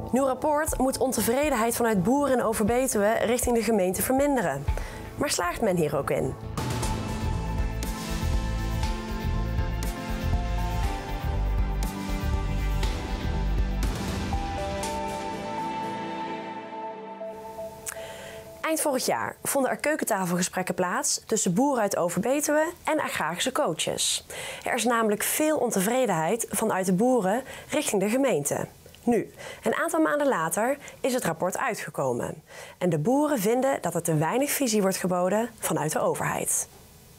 Nieuw rapport moet ontevredenheid vanuit boeren in Overbetuwe richting de gemeente verminderen. Maar slaagt men hier ook in? Eind vorig jaar vonden er keukentafelgesprekken plaats tussen boeren uit Overbetuwe en agrarische coaches. Er is namelijk veel ontevredenheid vanuit de boeren richting de gemeente. Nu, een aantal maanden later, is het rapport uitgekomen. En de boeren vinden dat er te weinig visie wordt geboden vanuit de overheid.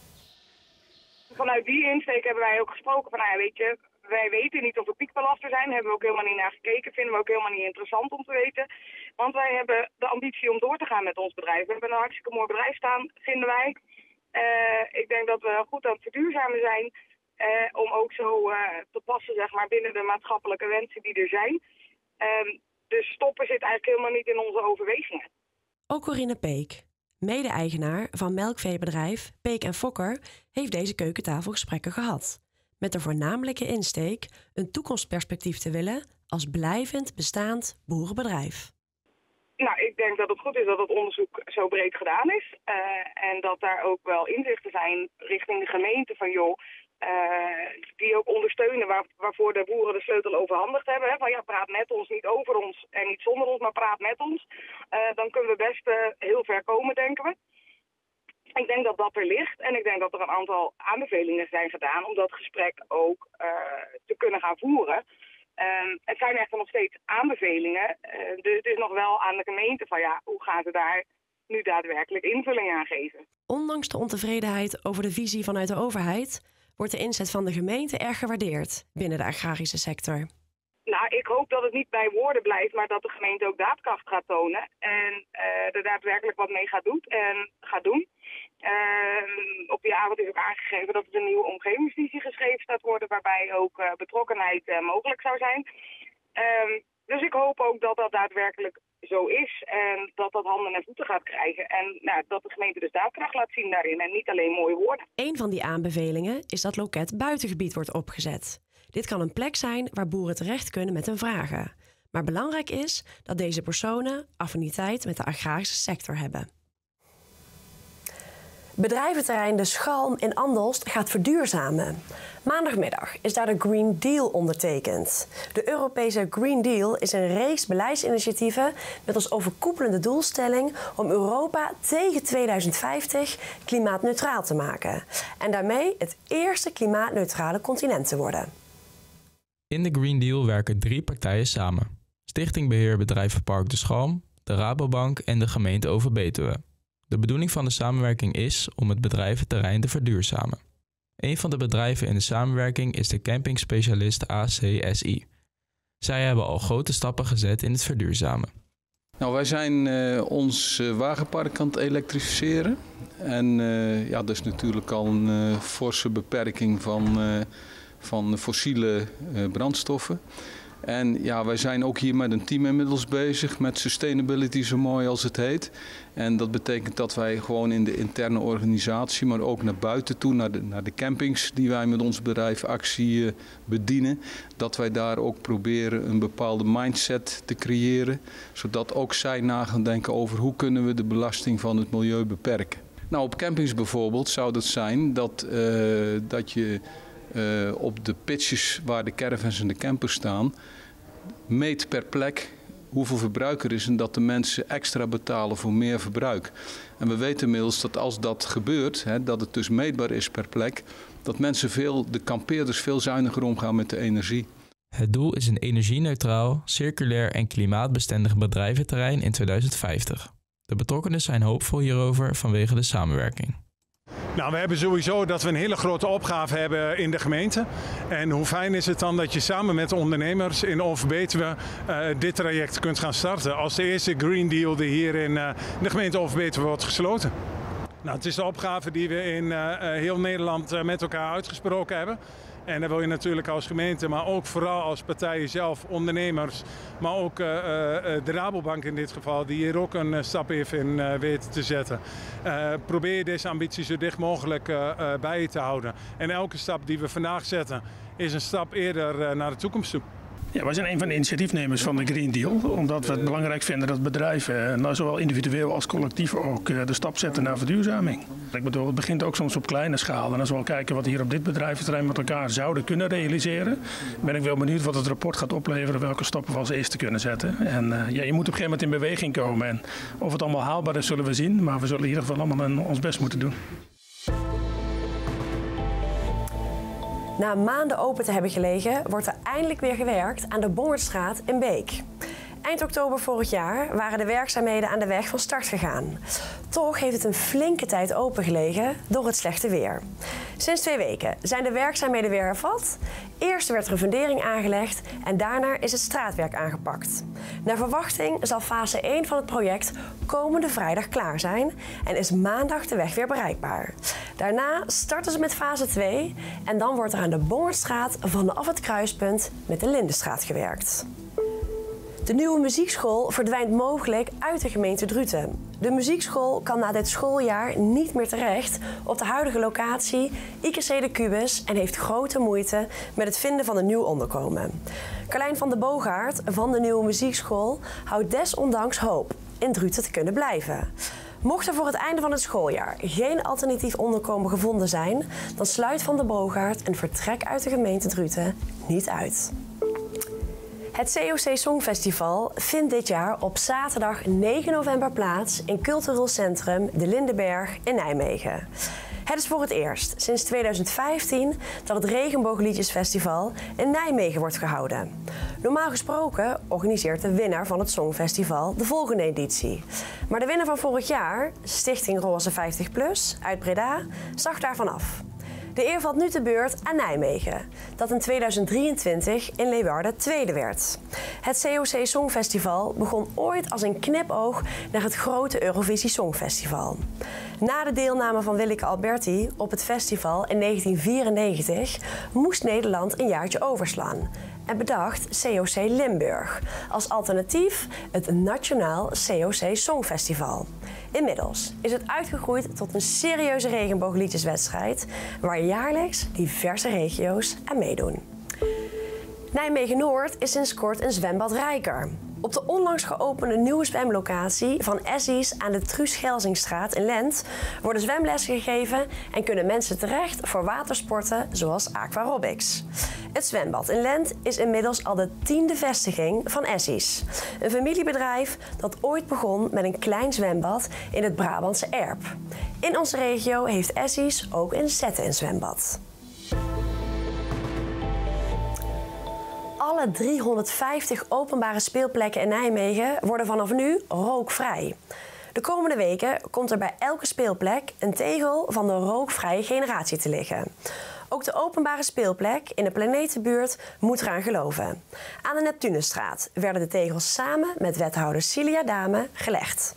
Vanuit die insteek hebben wij ook gesproken van, weet je, wij weten niet of we piekbelaster zijn. Daar hebben we ook helemaal niet naar gekeken. Vinden we ook helemaal niet interessant om te weten. Want wij hebben de ambitie om door te gaan met ons bedrijf. We hebben een hartstikke mooi bedrijf staan, vinden wij. Ik denk dat we goed aan het verduurzamen zijn. Om ook zo te passen, zeg maar, binnen de maatschappelijke wensen die er zijn. Dus stoppen zit eigenlijk helemaal niet in onze overwegingen. Ook Corinne Peek, mede-eigenaar van melkveebedrijf Peek en Fokker, heeft deze keukentafelgesprekken gehad. Met de voornamelijke insteek een toekomstperspectief te willen als blijvend bestaand boerenbedrijf. Nou, ik denk dat het goed is dat het onderzoek zo breed gedaan is. En dat daar ook wel inzichten zijn richting de gemeente van die ook ondersteunen waarvoor de boeren de sleutel overhandigd hebben. Hè? Van ja, praat met ons, niet over ons en niet zonder ons, maar praat met ons. Dan kunnen we best heel ver komen, denken we. Ik denk dat dat er ligt en ik denk dat er een aantal aanbevelingen zijn gedaan om dat gesprek ook te kunnen gaan voeren. Het zijn echter nog steeds aanbevelingen, dus het is nog wel aan de gemeente van hoe gaan ze daar nu daadwerkelijk invulling aan geven. Ondanks de ontevredenheid over de visie vanuit de overheid wordt de inzet van de gemeente erg gewaardeerd binnen de agrarische sector. Nou, ik hoop dat het niet bij woorden blijft, maar dat de gemeente ook daadkracht gaat tonen en er daadwerkelijk wat mee gaat doen. Op die avond is ook aangegeven dat er een nieuwe omgevingsvisie geschreven gaat worden, waarbij ook betrokkenheid mogelijk zou zijn. Dus ik hoop ook dat dat daadwerkelijk zo is en dat dat handen en voeten gaat krijgen. En dat de gemeente dus daadkracht laat zien daarin en niet alleen mooie woorden. Een van die aanbevelingen is dat loket buitengebied wordt opgezet. Dit kan een plek zijn waar boeren terecht kunnen met hun vragen. Maar belangrijk is dat deze personen affiniteit met de agrarische sector hebben. Bedrijventerrein De Schalm in Andelst gaat verduurzamen. Maandagmiddag is daar de Green Deal ondertekend. De Europese Green Deal is een reeks beleidsinitiatieven met als overkoepelende doelstelling om Europa tegen 2050 klimaatneutraal te maken. En daarmee het eerste klimaatneutrale continent te worden. In de Green Deal werken 3 partijen samen. Stichting Beheer Bedrijvenpark De Schalm, de Rabobank en de gemeente Overbetuwe. De bedoeling van de samenwerking is om het bedrijventerrein te verduurzamen. Een van de bedrijven in de samenwerking is de campingspecialist ACSI. Zij hebben al grote stappen gezet in het verduurzamen. Nou, wij zijn ons wagenpark aan het elektrificeren. En dat is natuurlijk al een forse beperking van fossiele brandstoffen. En wij zijn ook hier met een team inmiddels bezig met sustainability, zo mooi als het heet. En dat betekent dat wij gewoon in de interne organisatie, maar ook naar buiten toe, naar de campings die wij met ons bedrijf Actie bedienen, dat wij daar ook proberen een bepaalde mindset te creëren, zodat ook zij na gaan denken over hoe kunnen we de belasting van het milieu beperken. Nou, op campings bijvoorbeeld zou dat zijn dat je op de pitches waar de caravans en de campers staan, meet per plek hoeveel verbruik er is en dat de mensen extra betalen voor meer verbruik. En we weten inmiddels dat als dat gebeurt, dat het dus meetbaar is per plek, dat de kampeerders veel zuiniger omgaan met de energie. Het doel is een energie-neutraal, circulair en klimaatbestendig bedrijventerrein in 2050. De betrokkenen zijn hoopvol hierover vanwege de samenwerking. Nou, we hebben sowieso dat we een hele grote opgave hebben in de gemeente. En hoe fijn is het dan dat je samen met ondernemers in Overbetuwe dit traject kunt gaan starten. Als de eerste Green Deal die hier in de gemeente Overbetuwe wordt gesloten. Nou, het is de opgave die we in heel Nederland met elkaar uitgesproken hebben. En dan wil je natuurlijk als gemeente, maar ook vooral als partijen zelf, ondernemers, maar ook de Rabobank in dit geval, die hier ook een stap heeft in weten te zetten. Probeer deze ambitie zo dicht mogelijk bij je te houden. En elke stap die we vandaag zetten is een stap eerder naar de toekomst toe. Ja, wij zijn een van de initiatiefnemers van de Green Deal. Omdat we het belangrijk vinden dat bedrijven, zowel individueel als collectief, ook de stap zetten naar verduurzaming. Ik bedoel, het begint ook soms op kleine schaal. En als we wel kijken wat we hier op dit bedrijventerrein met elkaar zouden kunnen realiseren, ben ik wel benieuwd wat het rapport gaat opleveren, welke stappen we als eerste kunnen zetten. En je moet op een gegeven moment in beweging komen. En of het allemaal haalbaar is, zullen we zien. Maar we zullen in ieder geval allemaal ons best moeten doen. Na maanden open te hebben gelegen, wordt er eindelijk weer gewerkt aan de Bongertstraat in Beek. Eind oktober vorig jaar waren de werkzaamheden aan de weg van start gegaan. Toch heeft het een flinke tijd open gelegen door het slechte weer. Sinds 2 weken zijn de werkzaamheden weer hervat. Eerst werd er een fundering aangelegd en daarna is het straatwerk aangepakt. Naar verwachting zal fase 1 van het project komende vrijdag klaar zijn en is maandag de weg weer bereikbaar. Daarna starten ze met fase 2 en dan wordt er aan de Bongertstraat vanaf het kruispunt met de Lindenstraat gewerkt. De nieuwe muziekschool verdwijnt mogelijk uit de gemeente Druten. De muziekschool kan na dit schooljaar niet meer terecht op de huidige locatie IKC de Kubus en heeft grote moeite met het vinden van een nieuw onderkomen. Carlijn van de Boogaard van de nieuwe muziekschool houdt desondanks hoop in Druten te kunnen blijven. Mocht er voor het einde van het schooljaar geen alternatief onderkomen gevonden zijn, dan sluit Van de Boogaard een vertrek uit de gemeente Druten niet uit. Het COC Songfestival vindt dit jaar op zaterdag 9 november plaats in Cultureel Centrum De Lindenberg in Nijmegen. Het is voor het eerst sinds 2015 dat het Regenboogliedjesfestival in Nijmegen wordt gehouden. Normaal gesproken organiseert de winnaar van het Songfestival de volgende editie. Maar de winnaar van vorig jaar, Stichting Roze 50PLUS uit Breda, zag daarvan af. De eer valt nu te beurt aan Nijmegen, dat in 2023 in Leeuwarden tweede werd. Het COC Songfestival begon ooit als een knipoog naar het grote Eurovisie Songfestival. Na de deelname van Willeke Alberti op het festival in 1994 moest Nederland een jaartje overslaan en bedacht COC Limburg als alternatief het Nationaal COC Songfestival. Inmiddels is het uitgegroeid tot een serieuze regenboogliedjeswedstrijd waar jaarlijks diverse regio's aan meedoen. Nijmegen-Noord is sinds kort een zwembad rijker. Op de onlangs geopende nieuwe zwemlocatie van Essies aan de Truus Gelsingstraat in Lent worden zwemlessen gegeven en kunnen mensen terecht voor watersporten zoals aquarobics. Het zwembad in Lent is inmiddels al de 10e vestiging van Essies. Een familiebedrijf dat ooit begon met een klein zwembad in het Brabantse Erp. In onze regio heeft Essies ook in Zetten een zwembad. Alle 350 openbare speelplekken in Nijmegen worden vanaf nu rookvrij. De komende weken komt er bij elke speelplek een tegel van de rookvrije generatie te liggen. Ook de openbare speelplek in de Planetenbuurt moet eraan geloven. Aan de Neptunusstraat werden de tegels samen met wethouder Cilia Dame gelegd.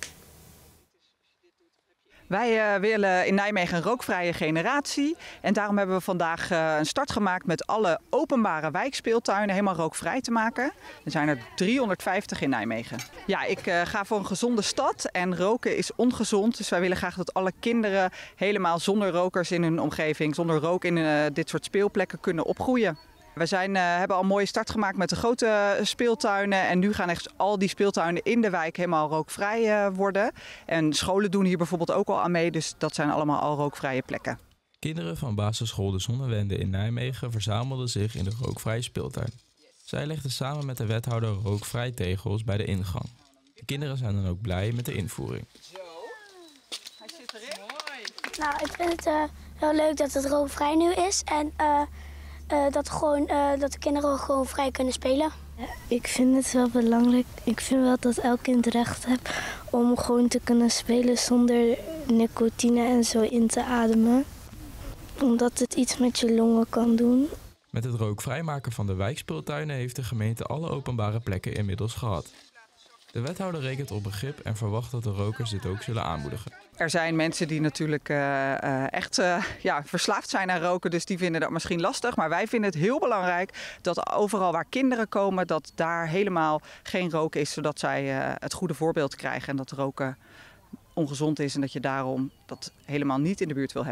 Wij willen in Nijmegen een rookvrije generatie. En daarom hebben we vandaag een start gemaakt met alle openbare wijkspeeltuinen helemaal rookvrij te maken. Er zijn er 350 in Nijmegen. Ja, ik ga voor een gezonde stad en roken is ongezond. Dus wij willen graag dat alle kinderen helemaal zonder rokers in hun omgeving, zonder rook in dit soort speelplekken kunnen opgroeien. We hebben al een mooie start gemaakt met de grote speeltuinen. En nu gaan echt al die speeltuinen in de wijk helemaal rookvrij worden. En scholen doen hier bijvoorbeeld ook al aan mee. Dus dat zijn allemaal al rookvrije plekken. Kinderen van basisschool De Zonnewende in Nijmegen verzamelden zich in de rookvrije speeltuin. Zij legden samen met de wethouder rookvrij tegels bij de ingang. De kinderen zijn dan ook blij met de invoering. Zo, hij zit erin. Mooi. Nou, ik vind het heel leuk dat het rookvrij nu is. En dat de kinderen gewoon vrij kunnen spelen. Ik vind het wel belangrijk. Ik vind wel dat elk kind recht heeft om gewoon te kunnen spelen zonder nicotine en zo in te ademen. Omdat het iets met je longen kan doen. Met het rookvrijmaken van de wijkspeeltuinen heeft de gemeente alle openbare plekken inmiddels gehad. De wethouder rekent op begrip en verwacht dat de rokers dit ook zullen aanmoedigen. Er zijn mensen die natuurlijk echt verslaafd zijn aan roken, dus die vinden dat misschien lastig. Maar wij vinden het heel belangrijk dat overal waar kinderen komen, dat daar helemaal geen rook is, zodat zij het goede voorbeeld krijgen en dat roken ongezond is en dat je daarom dat helemaal niet in de buurt wil hebben.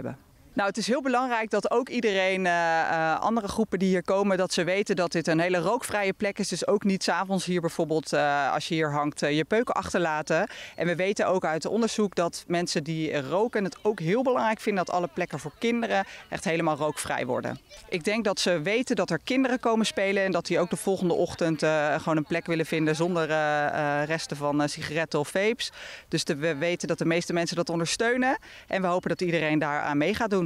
Nou, het is heel belangrijk dat ook iedereen, andere groepen die hier komen, dat ze weten dat dit een hele rookvrije plek is. Dus ook niet 's avonds hier bijvoorbeeld, als je hier hangt, je peuken achterlaten. En we weten ook uit onderzoek dat mensen die roken het ook heel belangrijk vinden dat alle plekken voor kinderen echt helemaal rookvrij worden. Ik denk dat ze weten dat er kinderen komen spelen en dat die ook de volgende ochtend gewoon een plek willen vinden zonder resten van sigaretten of vapes. Dus we weten dat de meeste mensen dat ondersteunen en we hopen dat iedereen daaraan mee gaat doen.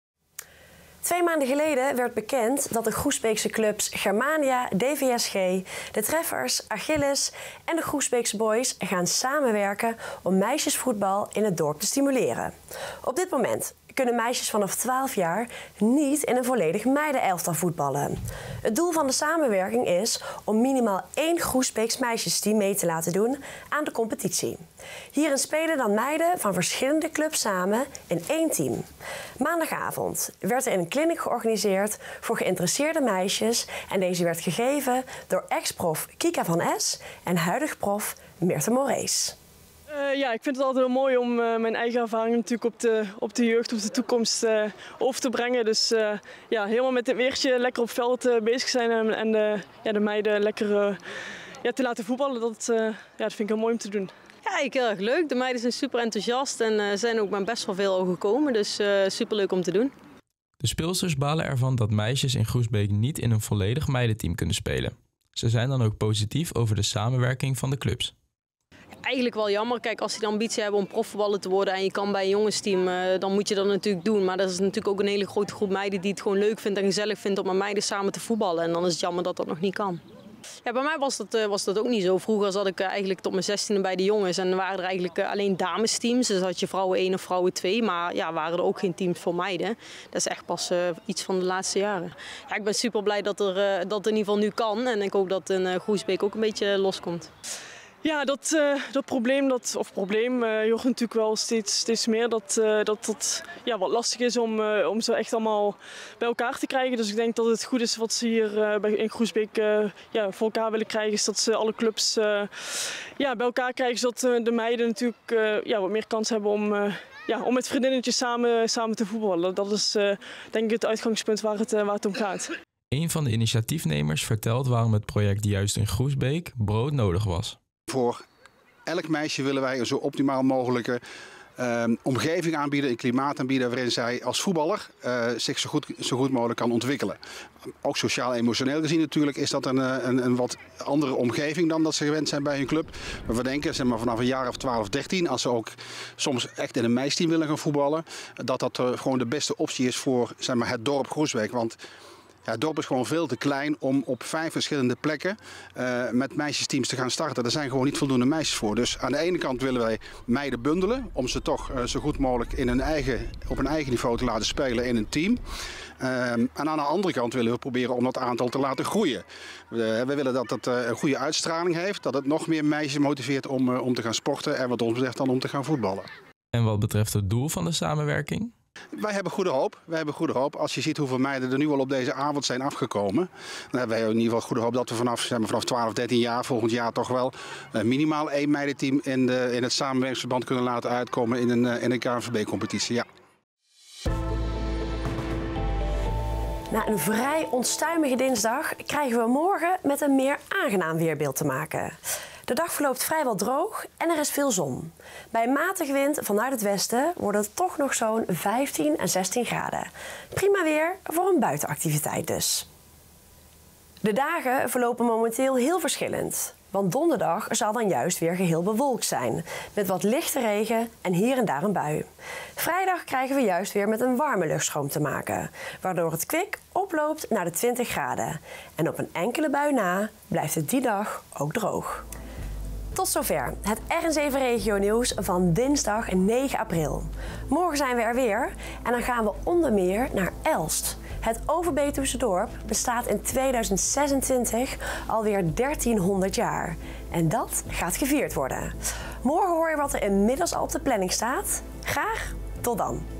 2 maanden geleden werd bekend dat de Groesbeekse clubs Germania, DVSG, de Treffers, Achilles en de Groesbeekse Boys gaan samenwerken om meisjesvoetbal in het dorp te stimuleren. Op dit moment kunnen meisjes vanaf 12 jaar niet in een volledig meidenelftal voetballen. Het doel van de samenwerking is om minimaal 1 Groesbeeks meisjesteam mee te laten doen aan de competitie. Hierin spelen dan meiden van verschillende clubs samen in 1 team. Maandagavond werd er een clinic georganiseerd voor geïnteresseerde meisjes en deze werd gegeven door ex-prof Kika van Es en huidig prof Meerte Morees. Ja, ik vind het altijd heel mooi om mijn eigen ervaring natuurlijk op de jeugd, op de toekomst over te brengen. Dus ja, helemaal met het weertje lekker op veld bezig zijn en de meiden lekker te laten voetballen, dat vind ik heel mooi om te doen. Ja, ik heel erg leuk. De meiden zijn super enthousiast en zijn ook met best wel veel al gekomen. Dus super leuk om te doen. De speelsters balen ervan dat meisjes in Groesbeek niet in een volledig meidenteam kunnen spelen. Ze zijn dan ook positief over de samenwerking van de clubs. Eigenlijk wel jammer. Kijk, als je de ambitie hebt om profvoetballer te worden en je kan bij een jongensteam, dan moet je dat natuurlijk doen. Maar dat is natuurlijk ook een hele grote groep meiden die het gewoon leuk vindt en gezellig vindt om met meiden samen te voetballen. En dan is het jammer dat dat nog niet kan. Ja, bij mij was dat ook niet zo. Vroeger zat ik eigenlijk tot mijn 16e bij de jongens en waren er eigenlijk alleen damesteams. Dus had je vrouwen 1 of vrouwen 2, maar ja, waren er ook geen teams voor meiden. Dat is echt pas iets van de laatste jaren. Ja, ik ben super blij dat het in ieder geval nu kan en ik hoop dat in Groesbeek ook een beetje loskomt. Ja, dat probleem, je hoort natuurlijk wel steeds meer dat wat lastig is om ze echt allemaal bij elkaar te krijgen. Dus ik denk dat het goed is wat ze hier in Groesbeek voor elkaar willen krijgen, is dat ze alle clubs bij elkaar krijgen, zodat de meiden natuurlijk wat meer kans hebben om met vriendinnetjes samen te voetballen. Dat is denk ik het uitgangspunt waar het om gaat. Een van de initiatiefnemers vertelt waarom het project juist in Groesbeek broodnodig was. Voor elk meisje willen wij een zo optimaal mogelijke omgeving aanbieden, een klimaat aanbieden waarin zij als voetballer zich zo goed mogelijk kan ontwikkelen. Ook sociaal-emotioneel gezien natuurlijk is dat een wat andere omgeving dan dat ze gewend zijn bij hun club. Maar we denken, zeg maar, vanaf een jaar of 12, 13, als ze ook soms echt in een meisteam willen gaan voetballen, dat gewoon de beste optie is voor, zeg maar, het dorp Groesbeek. Want ja, het dorp is gewoon veel te klein om op 5 verschillende plekken met meisjesteams te gaan starten. Er zijn gewoon niet voldoende meisjes voor. Dus aan de ene kant willen wij meiden bundelen om ze toch zo goed mogelijk op hun eigen niveau te laten spelen in een team. En aan de andere kant willen we proberen om dat aantal te laten groeien. We willen dat het een goede uitstraling heeft, dat het nog meer meisjes motiveert om te gaan sporten en wat ons betreft dan om te gaan voetballen. En wat betreft het doel van de samenwerking? Wij hebben goede hoop. Als je ziet hoeveel meiden er nu al op deze avond zijn afgekomen, dan hebben wij in ieder geval goede hoop dat we vanaf 12, 13 jaar volgend jaar toch wel minimaal 1 meidenteam in het samenwerkingsverband kunnen laten uitkomen in een KNVB-competitie. Ja. Na een vrij onstuimige dinsdag krijgen we morgen met een meer aangenaam weerbeeld te maken. De dag verloopt vrijwel droog en er is veel zon. Bij een matige wind vanuit het westen wordt het toch nog zo'n 15 en 16 graden. Prima weer voor een buitenactiviteit dus. De dagen verlopen momenteel heel verschillend. Want donderdag zal dan juist weer geheel bewolkt zijn. Met wat lichte regen en hier en daar een bui. Vrijdag krijgen we juist weer met een warme luchtstroom te maken. Waardoor het kwik oploopt naar de 20 graden. En op een enkele bui na blijft het die dag ook droog. Tot zover het RN7 Regio Nieuws van dinsdag 9 april. Morgen zijn we er weer en dan gaan we onder meer naar Elst. Het Overbetuwse dorp bestaat in 2026 alweer 1300 jaar. En dat gaat gevierd worden. Morgen hoor je wat er inmiddels al op de planning staat. Graag tot dan.